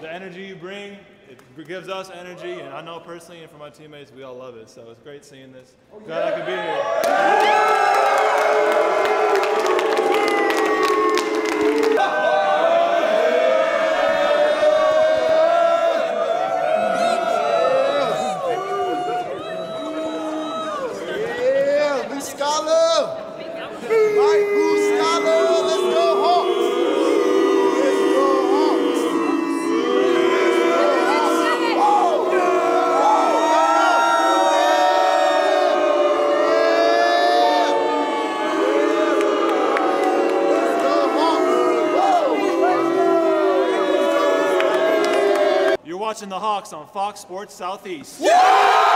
the energy you bring, it gives us energy, and I know personally and for my teammates, we all love it. So it's great seeing this. Glad I could be here. Yeah, Muscala! Right, Muscala! Let's go Hawks! Let's go Hawks! You're watching the Hawks on Fox Sports Southeast. Yeah!